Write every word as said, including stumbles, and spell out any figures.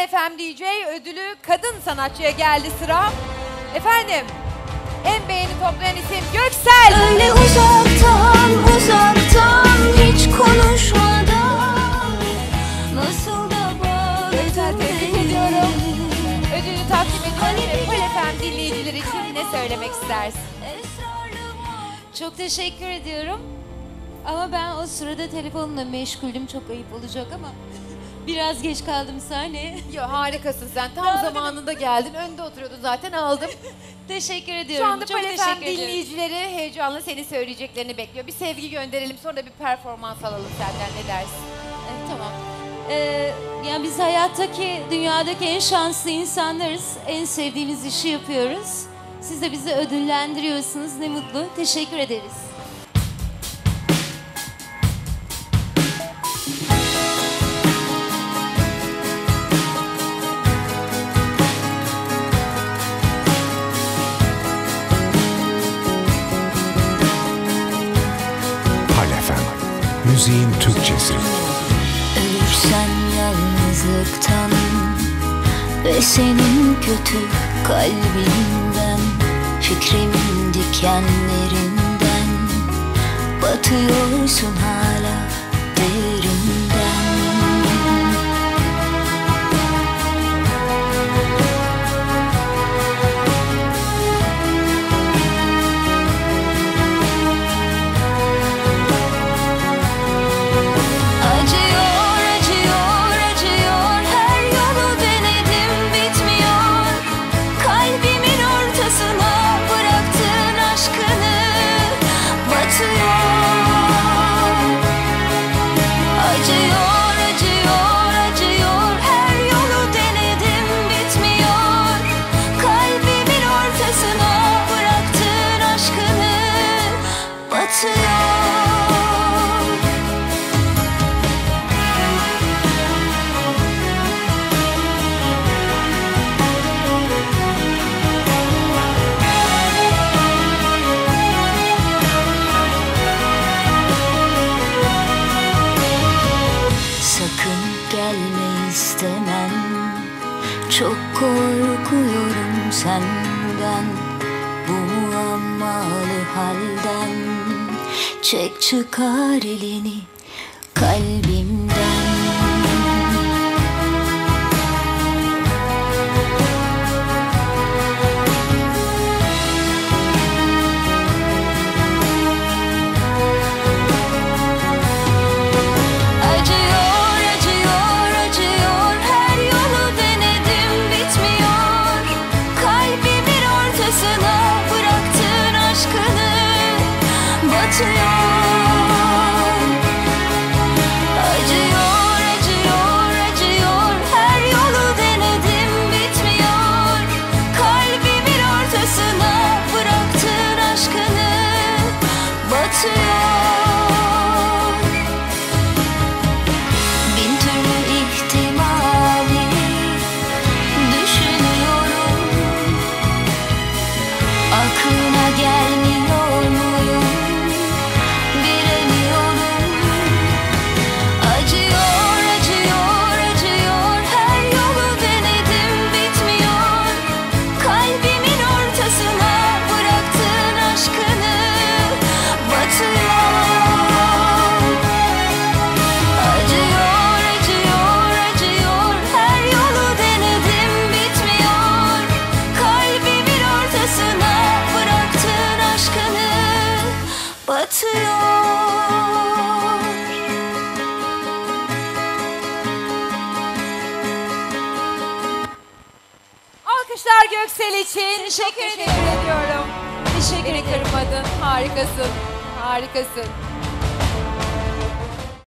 Pole F M D J ödülü kadın sanatçıya geldi sıra. Efendim, en beğeni toplayan isim Göksel. Öyle uzaktan uzaktan hiç konuşmadan nasıl da bağırdın Tebrik ediyorum. Ödülü takdim ediyorum ve Pole F M dinleyicileri için ne söylemek istersin? Çok teşekkür ediyorum. Ama ben o sırada telefonla meşguldüm. Çok ayıp olacak ama biraz geç kaldım sahneye. Yo, harikasın sen. Tam zamanında geldin. Önde oturuyordun zaten, aldım. Teşekkür ediyorum. Şu anda Çok Pole F teşekkür M ediyorum. dinleyicileri heyecanla seni söyleyeceklerini bekliyor. Bir sevgi gönderelim, sonra da bir performans alalım senden. Ne dersin? Evet, tamam. Ee, yani biz hayattaki, dünyadaki en şanslı insanlarız. En sevdiğimiz işi yapıyoruz. Siz de bizi ödüllendiriyorsunuz. Ne mutlu. Teşekkür ederiz. Pole F M, müziğin Türkçesi. Ölürsen yalnızlıktan ve senin kötü kalbinden, fikrimin dikenlerinden, batıyorsun hala derinden. Acıyor, acıyor, acıyor, her yolu denedim bitmiyor. Kalbimin ortasına bıraktığın aşkını batıyor. Acıyor, acıyor, acıyor, her yolu denedim bitmiyor. Kalbimin ortasına bıraktığın aşkını batıyor. Sakın gelme istemem, çok korkuyorum senden, bu muammalı halden. Çek çıkar elini kalbimden. Acıyor, acıyor, acıyor, her yolu denedim bitmiyor. Kalbimin ortasına bıraktığın aşkını batıyor. Acıyor, acıyor, acıyor, her yolu denedim bitmiyor. Kalbimin ortasına bıraktığın aşkını batıyor. Bin türlü ihtimali düşünüyorum, aklına gelmiyor muyum bilemiyorum. Acıyor, acıyor, acıyor, her yolu denedim bitmiyor. Kalbimin ortasına bıraktığın aşkını batıyor. Acıyor, acıyor, acıyor, her yolu denedim bitmiyor. Kalbimin ortasına bıraktığın aşkını batıyor. Alkışlar Göksel için. Teşekkür Çok ederim. ediyorum. Teşekkür Beni ederim. kırmadın. Harikasın. Harikasın.